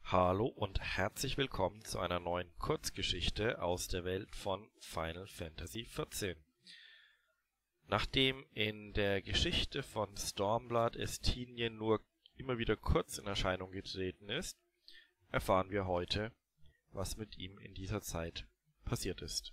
Hallo und herzlich willkommen zu einer neuen Kurzgeschichte aus der Welt von Final Fantasy XIV. Nachdem in der Geschichte von Stormblood Estinien nur immer wieder kurz in Erscheinung getreten ist, erfahren wir heute, was mit ihm in dieser Zeit passiert ist.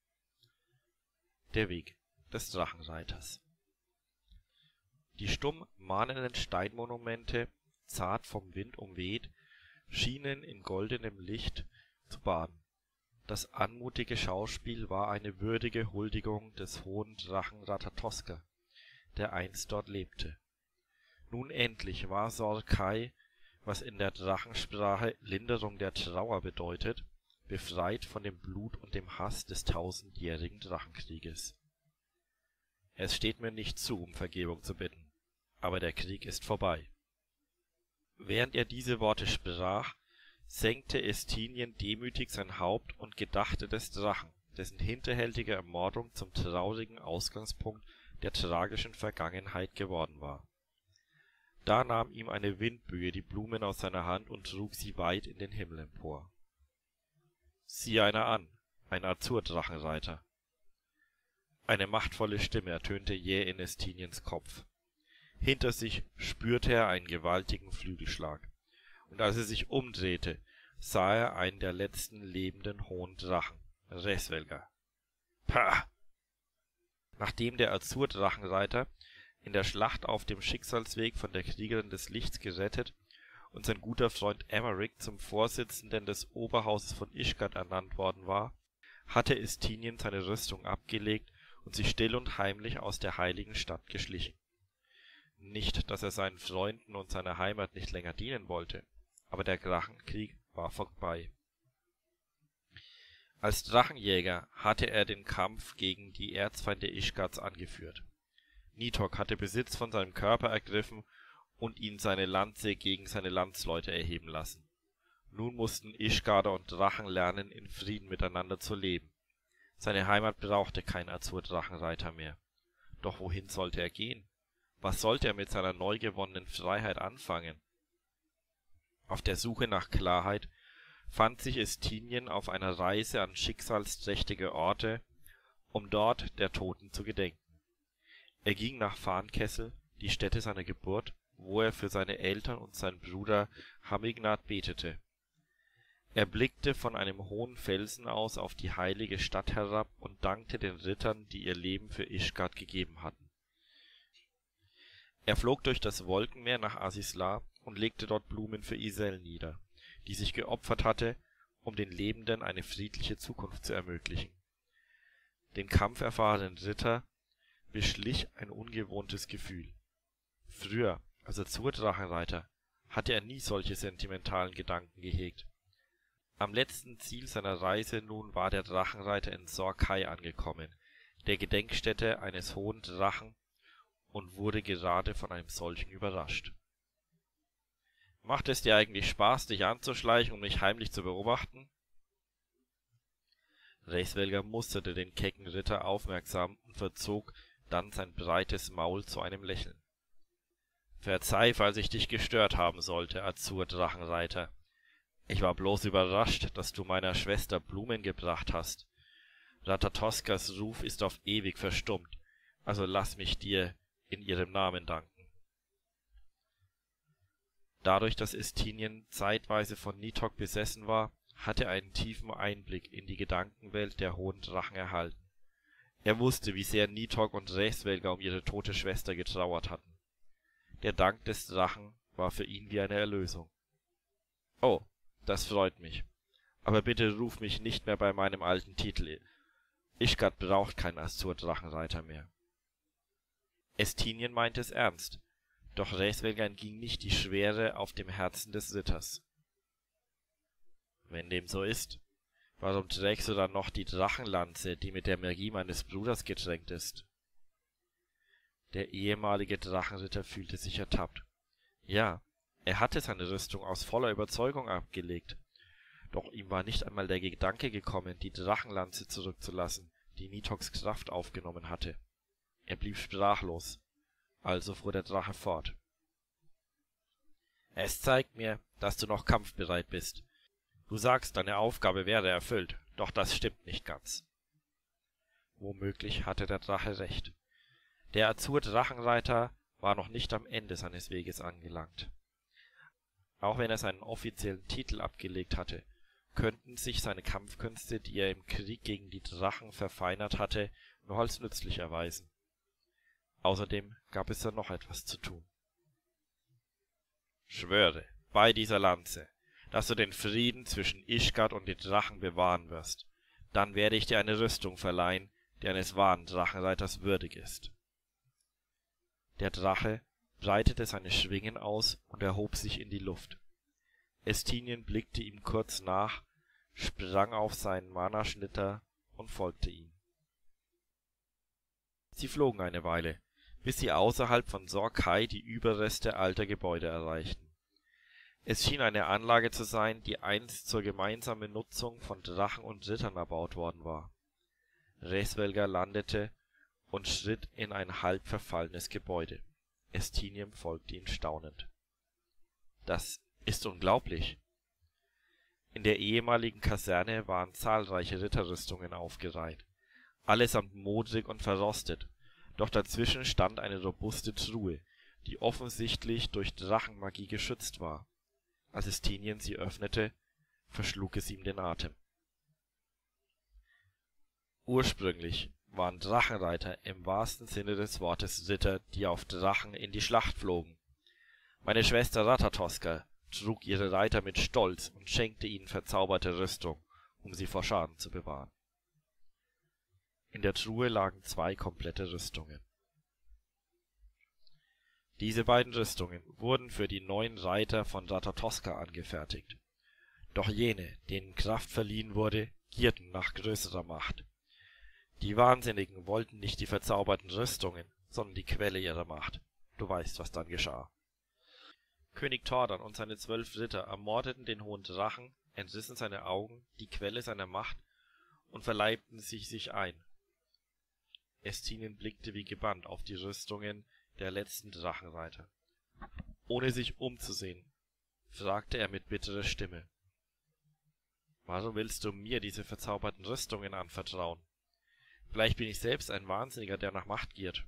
Der Weg des Drachenreiters. Die stumm mahnenden Steinmonumente, zart vom Wind umweht, schienen in goldenem Licht zu baden. Das anmutige Schauspiel war eine würdige Huldigung des hohen Drachen Ratatoska, der einst dort lebte. Nun endlich war Sorkai, was in der Drachensprache Linderung der Trauer bedeutet, befreit von dem Blut und dem Hass des tausendjährigen Drachenkrieges. Es steht mir nicht zu, um Vergebung zu bitten, aber der Krieg ist vorbei. Während er diese Worte sprach, senkte Estinien demütig sein Haupt und gedachte des Drachen, dessen hinterhältige Ermordung zum traurigen Ausgangspunkt der tragischen Vergangenheit geworden war. Da nahm ihm eine Windböe die Blumen aus seiner Hand und trug sie weit in den Himmel empor. »Sieh einer an, ein Azur-Drachenreiter!« Eine machtvolle Stimme ertönte jäh in Estiniens Kopf. Hinter sich spürte er einen gewaltigen Flügelschlag, und als er sich umdrehte, sah er einen der letzten lebenden hohen Drachen, Resvelgar. Pah! Nachdem der Azur-Drachenreiter in der Schlacht auf dem Schicksalsweg von der Kriegerin des Lichts gerettet und sein guter Freund Emeric zum Vorsitzenden des Oberhauses von Ishgard ernannt worden war, hatte Estinien seine Rüstung abgelegt und sich still und heimlich aus der heiligen Stadt geschlichen. Nicht, dass er seinen Freunden und seiner Heimat nicht länger dienen wollte, aber der Drachenkrieg war vorbei. Als Drachenjäger hatte er den Kampf gegen die Erzfeinde Ishgards angeführt. Nidhogg hatte Besitz von seinem Körper ergriffen und ihn seine Lanze gegen seine Landsleute erheben lassen. Nun mussten Ishgarder und Drachen lernen, in Frieden miteinander zu leben. Seine Heimat brauchte kein Azur-Drachenreiter mehr. Doch wohin sollte er gehen? Was sollte er mit seiner neu gewonnenen Freiheit anfangen? Auf der Suche nach Klarheit fand sich Estinien auf einer Reise an schicksalsträchtige Orte, um dort der Toten zu gedenken. Er ging nach Farnkessel, die Stätte seiner Geburt, wo er für seine Eltern und seinen Bruder Hamignard betete. Er blickte von einem hohen Felsen aus auf die heilige Stadt herab und dankte den Rittern, die ihr Leben für Ishgard gegeben hatten. Er flog durch das Wolkenmeer nach Azizlar und legte dort Blumen für Iselle nieder, die sich geopfert hatte, um den Lebenden eine friedliche Zukunft zu ermöglichen. Den kampferfahrenen Ritter beschlich ein ungewohntes Gefühl. Früher, als Azur-Drachenreiter, hatte er nie solche sentimentalen Gedanken gehegt. Am letzten Ziel seiner Reise nun war der Drachenreiter in Sorkai angekommen, der Gedenkstätte eines hohen Drachen, und wurde gerade von einem solchen überrascht. »Macht es dir eigentlich Spaß, dich anzuschleichen und mich heimlich zu beobachten?« Resvelgar musterte den kecken Ritter aufmerksam und verzog dann sein breites Maul zu einem Lächeln. »Verzeih, falls ich dich gestört haben sollte, Azur-Drachenreiter. Ich war bloß überrascht, dass du meiner Schwester Blumen gebracht hast. Ratatoskas Ruf ist auf ewig verstummt, also lass mich dir in ihrem Namen danken.« Dadurch, dass Estinien zeitweise von Nidhogg besessen war, hatte er einen tiefen Einblick in die Gedankenwelt der hohen Drachen erhalten. Er wusste, wie sehr Nidhogg und Resvelgar um ihre tote Schwester getrauert hatten. Der Dank des Drachen war für ihn wie eine Erlösung. »Oh, das freut mich. Aber bitte ruf mich nicht mehr bei meinem alten Titel. Ishgard braucht keinen Azur-Drachenreiter mehr.« Estinien meinte es ernst, doch Resvelgar entging nicht die Schwere auf dem Herzen des Ritters. »Wenn dem so ist, warum trägst du dann noch die Drachenlanze, die mit der Magie meines Bruders getränkt ist?« Der ehemalige Drachenritter fühlte sich ertappt. Ja, er hatte seine Rüstung aus voller Überzeugung abgelegt, doch ihm war nicht einmal der Gedanke gekommen, die Drachenlanze zurückzulassen, die Nidhoggs Kraft aufgenommen hatte. Er blieb sprachlos, also fuhr der Drache fort. Es zeigt mir, dass du noch kampfbereit bist. Du sagst, deine Aufgabe wäre erfüllt, doch das stimmt nicht ganz. Womöglich hatte der Drache recht. Der Azur-Drachenreiter war noch nicht am Ende seines Weges angelangt. Auch wenn er seinen offiziellen Titel abgelegt hatte, könnten sich seine Kampfkünste, die er im Krieg gegen die Drachen verfeinert hatte, noch als nützlich erweisen. Außerdem gab es ja noch etwas zu tun. Schwöre, bei dieser Lanze, dass du den Frieden zwischen Ishgard und den Drachen bewahren wirst. Dann werde ich dir eine Rüstung verleihen, die eines wahren Drachenreiters würdig ist. Der Drache breitete seine Schwingen aus und erhob sich in die Luft. Estinien blickte ihm kurz nach, sprang auf seinen Mana-Schlitter und folgte ihm. Sie flogen eine Weile, bis sie außerhalb von Sorkai die Überreste alter Gebäude erreichten. Es schien eine Anlage zu sein, die einst zur gemeinsamen Nutzung von Drachen und Rittern erbaut worden war. Resvelgar landete und schritt in ein halb verfallenes Gebäude. Estinien folgte ihm staunend. Das ist unglaublich. In der ehemaligen Kaserne waren zahlreiche Ritterrüstungen aufgereiht, allesamt modrig und verrostet, doch dazwischen stand eine robuste Truhe, die offensichtlich durch Drachenmagie geschützt war. Als Estinien sie öffnete, verschlug es ihm den Atem. Ursprünglich waren Drachenreiter im wahrsten Sinne des Wortes Ritter, die auf Drachen in die Schlacht flogen. Meine Schwester Ratatoska trug ihre Reiter mit Stolz und schenkte ihnen verzauberte Rüstung, um sie vor Schaden zu bewahren. In der Truhe lagen 2 komplette Rüstungen. Diese beiden Rüstungen wurden für die 9 Reiter von Ratatoska angefertigt. Doch jene, denen Kraft verliehen wurde, gierten nach größerer Macht. Die Wahnsinnigen wollten nicht die verzauberten Rüstungen, sondern die Quelle ihrer Macht. Du weißt, was dann geschah. König Tordan und seine 12 Ritter ermordeten den hohen Drachen, entrissen seine Augen, die Quelle seiner Macht, und verleibten sich ein. Estinien blickte wie gebannt auf die Rüstungen der letzten Drachenreiter. Ohne sich umzusehen, fragte er mit bitterer Stimme: Warum willst du mir diese verzauberten Rüstungen anvertrauen? Vielleicht bin ich selbst ein Wahnsinniger, der nach Macht giert.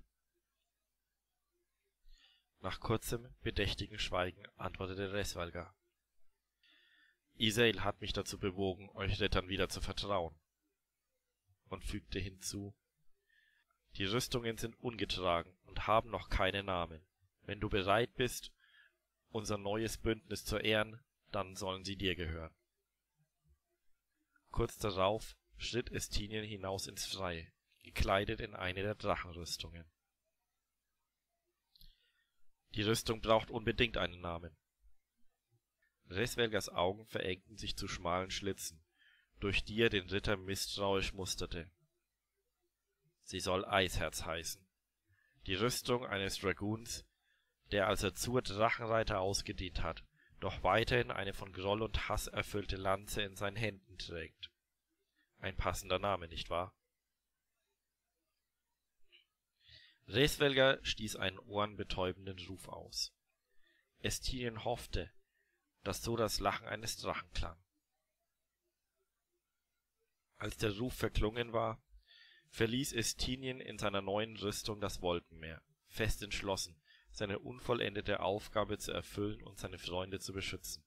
Nach kurzem, bedächtigen Schweigen antwortete Resvelgar: Iseil hat mich dazu bewogen, euch Rittern wieder zu vertrauen. Und fügte hinzu: Die Rüstungen sind ungetragen und haben noch keine Namen. Wenn du bereit bist, unser neues Bündnis zu ehren, dann sollen sie dir gehören. Kurz darauf schritt Estinien hinaus ins Freie, gekleidet in eine der Drachenrüstungen. Die Rüstung braucht unbedingt einen Namen. Resvelgars Augen verengten sich zu schmalen Schlitzen, durch die er den Ritter misstrauisch musterte. Sie soll Eisherz heißen. Die Rüstung eines Dragoons, der als Azur-Drachenreiter ausgedient hat, doch weiterhin eine von Groll und Hass erfüllte Lanze in seinen Händen trägt. Ein passender Name, nicht wahr? Resvelgar stieß einen ohrenbetäubenden Ruf aus. Estinien hoffte, dass so das Lachen eines Drachen klang. Als der Ruf verklungen war, verließ Estinien in seiner neuen Rüstung das Wolkenmeer, fest entschlossen, seine unvollendete Aufgabe zu erfüllen und seine Freunde zu beschützen.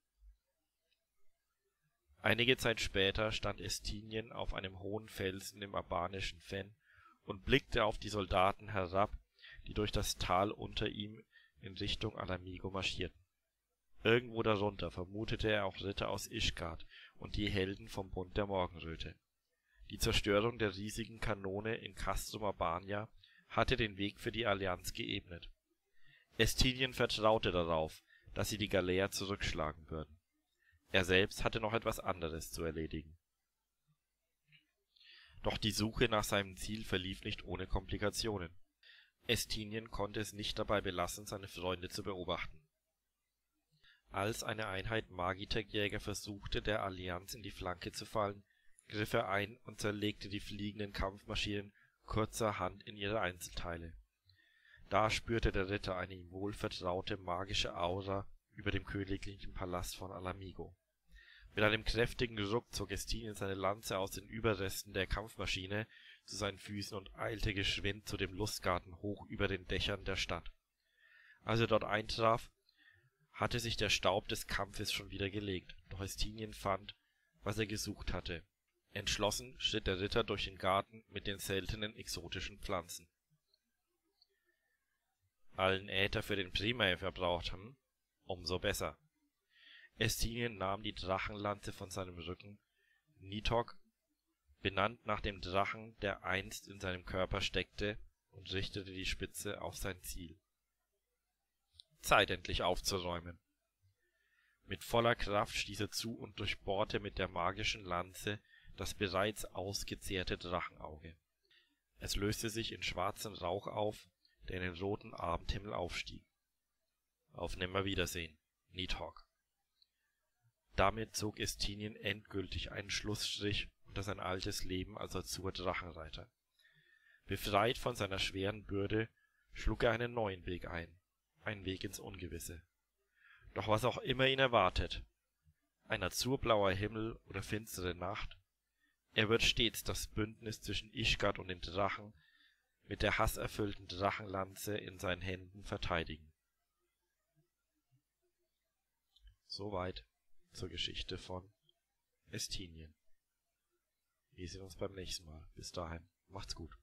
Einige Zeit später stand Estinien auf einem hohen Felsen im albanischen Fen und blickte auf die Soldaten herab, die durch das Tal unter ihm in Richtung Ala-Mhigo marschierten. Irgendwo darunter vermutete er auch Ritter aus Ishgard und die Helden vom Bund der Morgenröte. Die Zerstörung der riesigen Kanone in Castrum Albania hatte den Weg für die Allianz geebnet. Estinien vertraute darauf, dass sie die Galeer zurückschlagen würden. Er selbst hatte noch etwas anderes zu erledigen. Doch die Suche nach seinem Ziel verlief nicht ohne Komplikationen. Estinien konnte es nicht dabei belassen, seine Freunde zu beobachten. Als eine Einheit Magitech-Jäger versuchte, der Allianz in die Flanke zu fallen, griff er ein und zerlegte die fliegenden Kampfmaschinen kurzerhand in ihre Einzelteile. Da spürte der Ritter eine ihm wohlvertraute magische Aura über dem königlichen Palast von Alamigo. Mit einem kräftigen Ruck zog Estinien seine Lanze aus den Überresten der Kampfmaschine zu seinen Füßen und eilte geschwind zu dem Lustgarten hoch über den Dächern der Stadt. Als er dort eintraf, hatte sich der Staub des Kampfes schon wieder gelegt, doch Estinien fand, was er gesucht hatte. Entschlossen schritt der Ritter durch den Garten mit den seltenen exotischen Pflanzen. Allen Äther für den Primer verbraucht, umso besser. Estinien nahm die Drachenlanze von seinem Rücken, Nitok, benannt nach dem Drachen, der einst in seinem Körper steckte, und richtete die Spitze auf sein Ziel. Zeit endlich aufzuräumen. Mit voller Kraft stieß er zu und durchbohrte mit der magischen Lanze das bereits ausgezehrte Drachenauge. Es löste sich in schwarzen Rauch auf, der in den roten Abendhimmel aufstieg. Auf Nimmerwiedersehen, Nitok. Damit zog Estinien endgültig einen Schlussstrich unter sein altes Leben als Azur-Drachenreiter. Befreit von seiner schweren Bürde schlug er einen neuen Weg ein, einen Weg ins Ungewisse. Doch was auch immer ihn erwartet, ein azurblauer Himmel oder finstere Nacht, er wird stets das Bündnis zwischen Ishgard und den Drachen mit der hasserfüllten Drachenlanze in seinen Händen verteidigen. Soweit zur Geschichte von Estinien. Wir sehen uns beim nächsten Mal. Bis dahin, macht's gut.